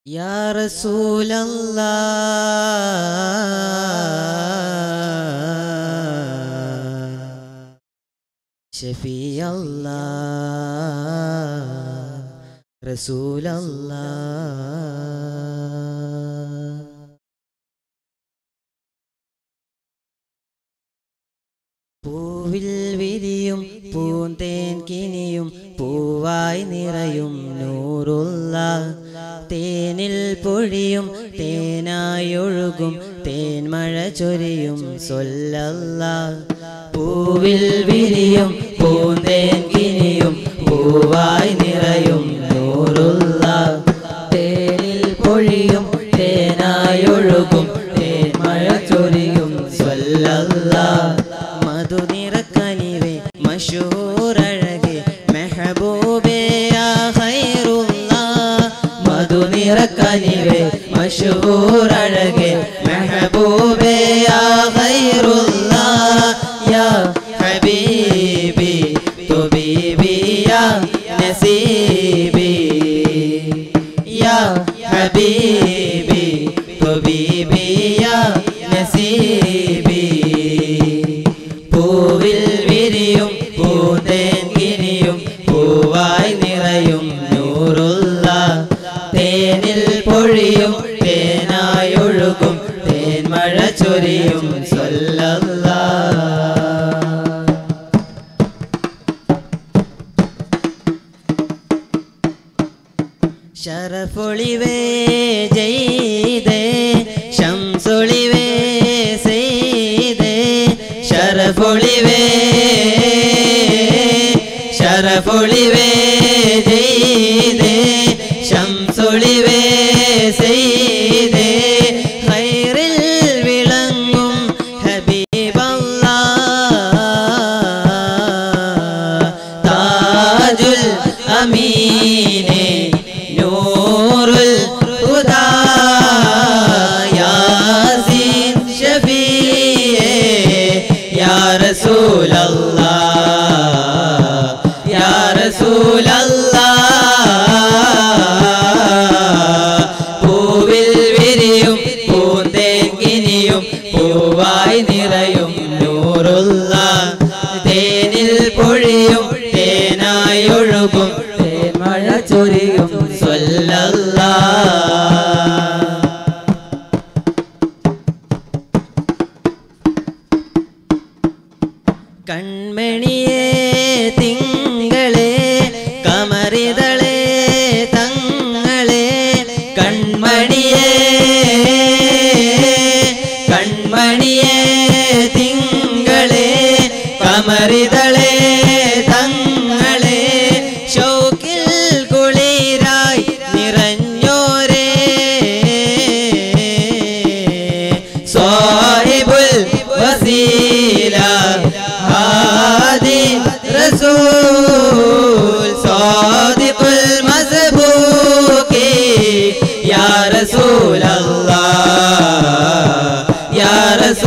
Ya Rasulallah, Shafi Allah, Rasulallah. പൂവിൽ വിരിയും പൂന്തേൻ കിനിയും പൂവായി നിറയും നൂറുള്ള തേനിൽ പൊഴിയും തേനായൊഴുകും തേൻമഴ ചൊരിയും സ്വല്ലല്ലാഹ്. പൂവിൽ വിരിയും പൂന്തേൻ കിനിയും പൂവായി നിറയും നൂറുള്ള തേനിൽ പൊഴിയും തേനായൊഴുകും തേൻമഴ ചൊരിയും സ്വല്ലല്ലാഹ്. മധുനിറക്കനിവേ മശൂറഴകെ മെഹബൂബേ യാ ഖൈറുല്ലാഹ്. മധുനിറക്കനിവേ മശൂറഴകെ മെഹബൂബേ യാ ഖൈറുല്ലാഹ്. യാ ഹബീബി തുബീബി യാ നസീബി യാ ഹബീബി തുബീബി യാ നസീബി. പൂവിൽ വിരിയും പൂന്തേൻ കിനിയും പൂവായി നിറയും നൂറുള്ള തേനിൽ പൊഴിയും തേനായൊഴുകും തേൻമഴ ചൊരിയും സ്വല്ലല്ലാഹ്. ശരഫൊളിവേ ജയ്ദേ ശംസൊളിവേ സെയ്ദേ. ശരഫൊളിവേ ശരഫൊളിവേ ജയ്ദേ ശംസൊളിവേ സെയ്ദേ. ഖൈറിൽ വിളങ്ങും ഹബീബല്ലാഹ് താജുൽ അമീനെ നൂറുൽ ഹുദാ യാസീൻ ഷഫീഇ യാ റസൂലല്ലാഹ് യാ റസൂലല്ലാഹ്. പൂവിൽ വിരിയും പൂന്തേൻ കിനിയും പൂവായി നിറയും നൂറുള്ള തേനിൽ പൊഴിയും തേനായൊഴുകും തേൻമഴ ചൊരിയും സ്വല്ലല്ലാഹ്. കൺമണിയേ തിങ്കളേ കമറിതളേ തങ്ങളേ. കൺമണിയേ കൺമണിയേ തിങ്കളേ കമറിതളേ തങ്ങളേ. ശൗക്കിൽ കുളിരായി നിറഞ്ഞോരേ സാഹിബുൽ വസീല ഹാദി റസൂൽ സാദിഖുൽ മസ്ബൂകി യാ റസൂലല്ലാഹ് യാ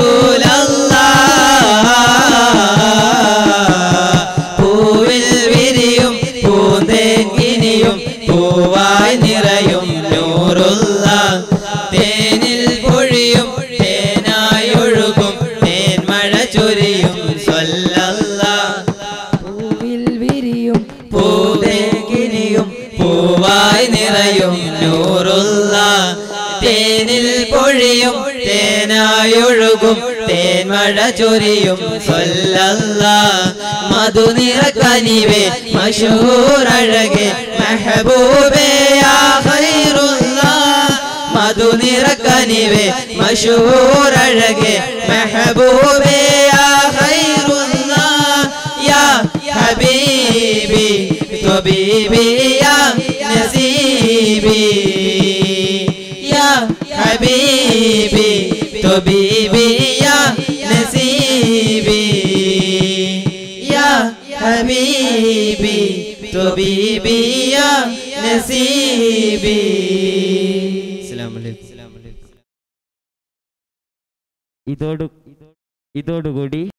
റസൂലല്ലാഹ്. പൂവിൽ വിരിയും പൂന്തേൻ കിനിയും പൂവായി നിറയും നൂറുള്ള തേനിൽ പൊഴിയും തേനായൊഴുകും തേൻമഴ ചൊരിയും സ്വല്ലല്ലാഹ്. പൂവിൽ വിരിയും പൂന്തേൻ കിനിയും പൂവായി നിറയും നൂറുള്ള തേനിൽ പൊഴിയും തേനായൊഴുകും തേൻമഴ ചൊരിയും സ്വല്ലല്ലാഹ്. മധുനിറക്കനിവേ മശൂറഴകെ മെഹബൂബേ യാ ഖൈറുല്ലാഹ്. മധുനിറക്കനിവേ മശൂറഴകെ മെഹബൂബേ യാ ഖൈറുല്ലാഹ്. യാ ഹബീബി തുബീബി യാ നസീബി യാ ഹബീബി തുബീബി യാ നസീബി യാ ഹബീബി തുബീബി യാ നസീബി. അസ്സലാമു അലൈക്കും. ഇതോടുകൂടി